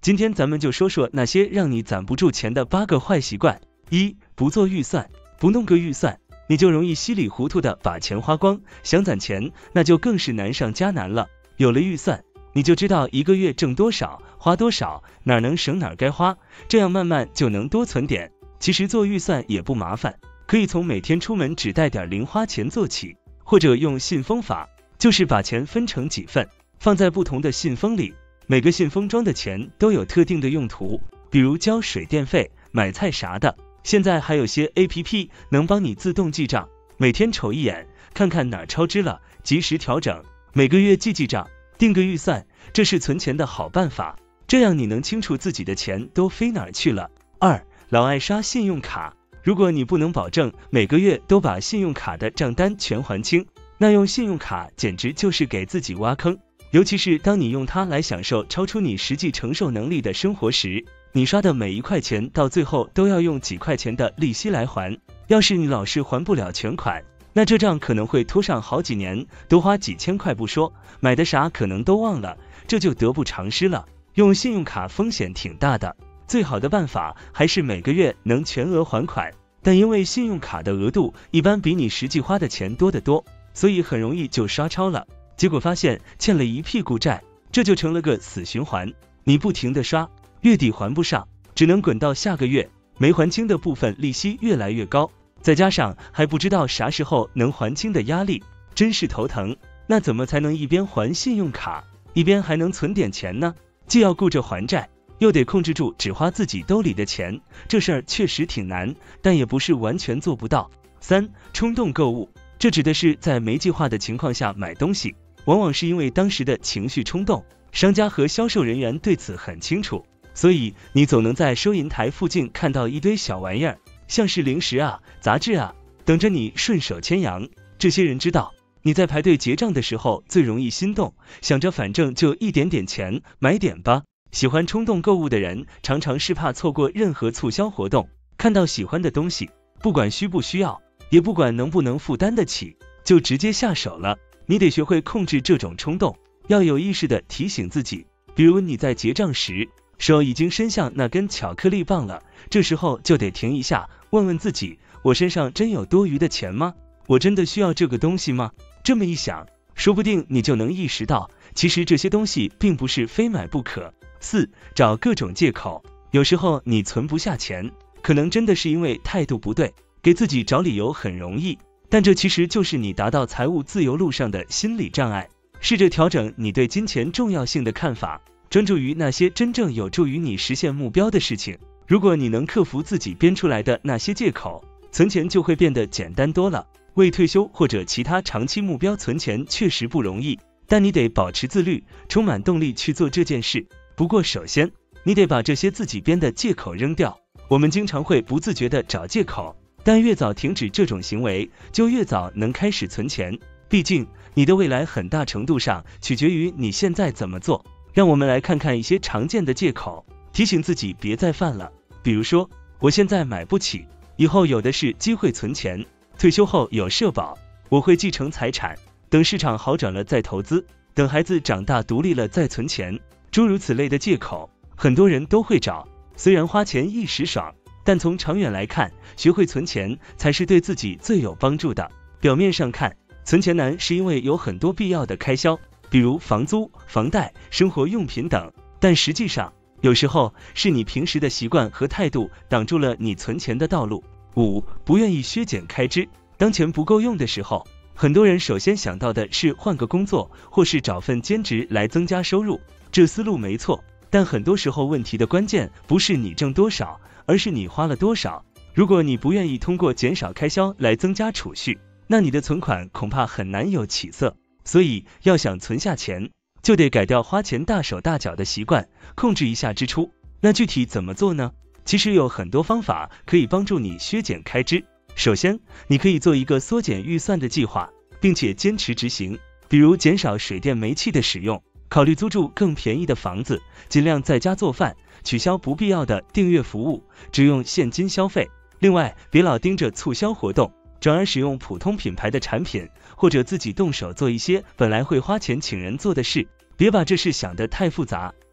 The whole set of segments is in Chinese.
今天咱们就说说那些让你攒不住钱的8个坏习惯。1. 不做预算，不弄个预算，你就容易稀里糊涂的把钱花光，想攒钱那就更是难上加难了。有了预算，你就知道一个月挣多少，花多少，哪能省哪该花，这样慢慢就能多存点。其实做预算也不麻烦，可以从每天出门只带点零花钱做起，或者用信封法，就是把钱分成几份，放在不同的信封里，每个信封装的钱都有特定的用途，比如交水电费、买菜啥的。现在还有些 APP 能帮你自动记账，每天瞅一眼，看看哪儿超支了，及时调整，每个月记账，定个预算，这是存钱的好办法，这样你能清楚自己的钱都飞哪儿去了。2. 老爱刷信用卡，如果你不能保证每个月都把信用卡的账单全还清，那用信用卡简直就是给自己挖坑，尤其是当你用它来享受超出你实际承受能力的生活时，你刷的每一块钱到最后都要用几块钱的利息来还，要是你老是还不了全款，那这账可能会拖上好几年，多花几千块不说，买的啥可能都忘了，这就得不偿失了。用信用卡风险挺大的，最好的办法还是每个月能全额还款，但因为信用卡的额度一般比你实际花的钱多得多，所以很容易就刷超了，结果发现欠了一屁股债，这就成了个死循环，你不停的刷，月底还不上，只能滚到下个月，没还清的部分利息越来越高，再加上还不知道啥时候能还清的压力，真是头疼。那怎么才能一边还信用卡，一边还能存点钱呢？既要顾着还债，又得控制住只花自己兜里的钱，这事儿确实挺难，但也不是完全做不到。3. 冲动购物，这指的是在没计划的情况下买东西，往往是因为当时的情绪冲动，商家和销售人员对此很清楚，所以你总能在收银台附近看到一堆小玩意儿，像是零食啊、杂志啊，等着你顺手牵羊。这些人知道你在排队结账的时候最容易心动，想着反正就一点点钱，买点吧。喜欢冲动购物的人常常是怕错过任何促销活动，看到喜欢的东西，不管需不需要，也不管能不能负担得起，就直接下手了。你得学会控制这种冲动，要有意识的提醒自己，比如你在结账时，手已经伸向那根巧克力棒了，这时候就得停一下，问问自己，我身上真有多余的钱吗？我真的需要这个东西吗？这么一想，说不定你就能意识到，其实这些东西并不是非买不可。4. 找各种借口，有时候你存不下钱，可能真的是因为态度不对，给自己找理由很容易，但这其实就是你达到财务自由路上的心理障碍。试着调整你对金钱重要性的看法，专注于那些真正有助于你实现目标的事情。如果你能克服自己编出来的那些借口，存钱就会变得简单多了。为退休或者其他长期目标存钱确实不容易，但你得保持自律，充满动力去做这件事。不过首先，你得把这些自己编的借口扔掉。我们经常会不自觉地找借口，但越早停止这种行为，就越早能开始存钱。毕竟，你的未来很大程度上取决于你现在怎么做。让我们来看看一些常见的借口，提醒自己别再犯了。比如说，我现在买不起，以后有的是机会存钱，退休后有社保，我会继承财产，等市场好转了再投资，等孩子长大独立了再存钱，诸如此类的借口，很多人都会找。虽然花钱一时爽，但从长远来看，学会存钱才是对自己最有帮助的。表面上看，存钱难是因为有很多必要的开销，比如房租、房贷、生活用品等，但实际上，有时候是你平时的习惯和态度挡住了你存钱的道路。5. 不愿意削减开支，当钱不够用的时候，很多人首先想到的是换个工作，或是找份兼职来增加收入，这思路没错，但很多时候问题的关键不是你挣多少，而是你花了多少。如果你不愿意通过减少开销来增加储蓄，那你的存款恐怕很难有起色。所以要想存下钱，就得改掉花钱大手大脚的习惯，控制一下支出。那具体怎么做呢？其实有很多方法可以帮助你削减开支。首先，你可以做一个缩减预算的计划，并且坚持执行，比如减少水电煤气的使用，考虑租住更便宜的房子，尽量在家做饭，取消不必要的订阅服务，只用现金消费。另外，别老盯着促销活动，转而使用普通品牌的产品，或者自己动手做一些本来会花钱请人做的事。别把这事想得太复杂，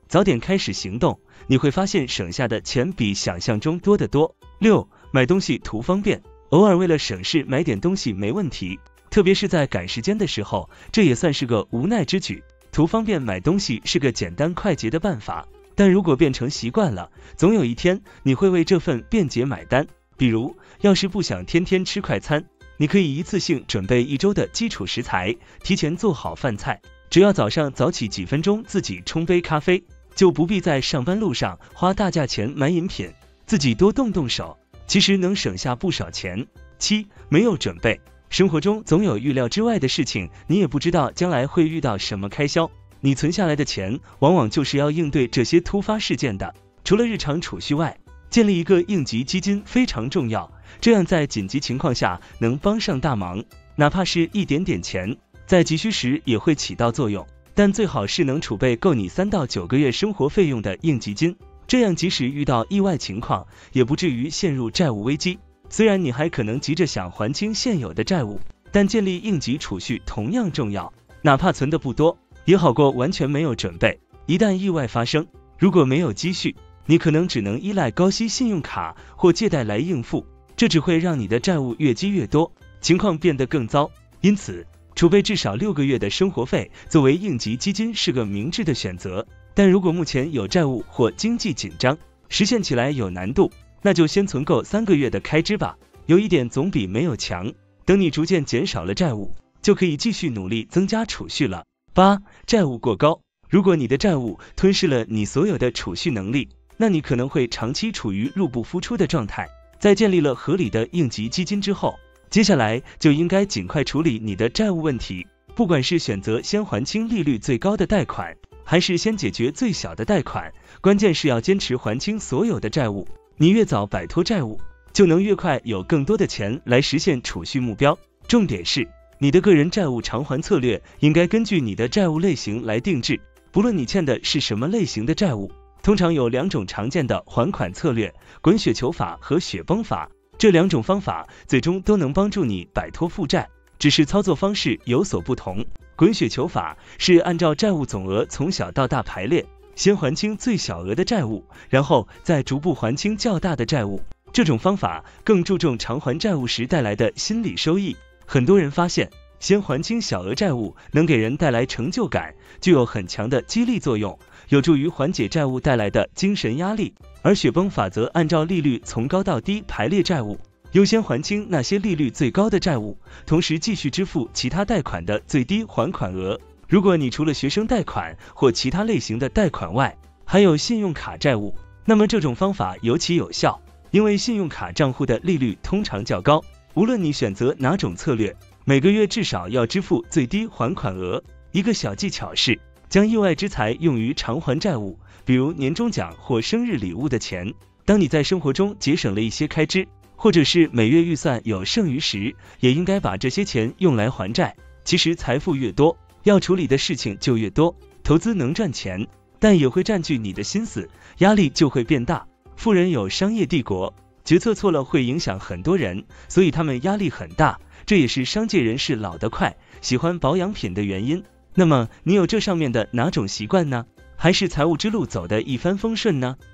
早点开始行动，你会发现省下的钱比想象中多得多。6. 买东西图方便，偶尔为了省事买点东西没问题，特别是在赶时间的时候，这也算是个无奈之举。图方便买东西是个简单快捷的办法，但如果变成习惯了，总有一天你会为这份便捷买单。比如，要是不想天天吃快餐，你可以一次性准备1周的基础食材，提前做好饭菜，只要早上早起几分钟自己冲杯咖啡，就不必在上班路上花大价钱买饮品，自己多动动手，其实能省下不少钱。7. 没有准备，生活中总有预料之外的事情，你也不知道将来会遇到什么开销，你存下来的钱往往就是要应对这些突发事件的。除了日常储蓄外，建立一个应急基金非常重要，这样在紧急情况下能帮上大忙，哪怕是一点点钱，在急需时也会起到作用。但最好是能储备够你3到9个月生活费用的应急金，这样即使遇到意外情况，也不至于陷入债务危机。虽然你还可能急着想还清现有的债务，但建立应急储蓄同样重要，哪怕存的不多，也好过完全没有准备。一旦意外发生，如果没有积蓄，你可能只能依赖高息信用卡或借贷来应付，这只会让你的债务越积越多，情况变得更糟。因此，储备至少6个月的生活费作为应急基金是个明智的选择。但如果目前有债务或经济紧张，实现起来有难度，那就先存够3个月的开支吧，有一点总比没有强。等你逐渐减少了债务，就可以继续努力增加储蓄了。8. 债务过高，如果你的债务吞噬了你所有的储蓄能力，那你可能会长期处于入不敷出的状态。在建立了合理的应急基金之后，接下来就应该尽快处理你的债务问题，不管是选择先还清利率最高的贷款，还是先解决最小的贷款，关键是要坚持还清所有的债务。你越早摆脱债务，就能越快有更多的钱来实现储蓄目标。重点是，你的个人债务偿还策略应该根据你的债务类型来定制，不论你欠的是什么类型的债务。通常有2种常见的还款策略，滚雪球法和雪崩法。这2种方法最终都能帮助你摆脱负债，只是操作方式有所不同。滚雪球法是按照债务总额从小到大排列，先还清最小额的债务，然后再逐步还清较大的债务。这种方法更注重偿还债务时带来的心理收益。很多人发现，先还清小额债务能给人带来成就感，具有很强的激励作用，有助于缓解债务带来的精神压力。而雪崩法则按照利率从高到低排列债务，优先还清那些利率最高的债务，同时继续支付其他贷款的最低还款额。如果你除了学生贷款或其他类型的贷款外，还有信用卡债务，那么这种方法尤其有效，因为信用卡账户的利率通常较高。无论你选择哪种策略，每个月至少要支付最低还款额。一个小技巧是，将意外之财用于偿还债务，比如年终奖或生日礼物的钱。当你在生活中节省了一些开支，或者是每月预算有剩余时，也应该把这些钱用来还债。其实财富越多，要处理的事情就越多。投资能赚钱，但也会占据你的心思，压力就会变大。富人有商业帝国，决策错了会影响很多人，所以他们压力很大，这也是商界人士老得快，喜欢保养品的原因。那么你有这上面的哪种习惯呢？还是财务之路走得一帆风顺呢？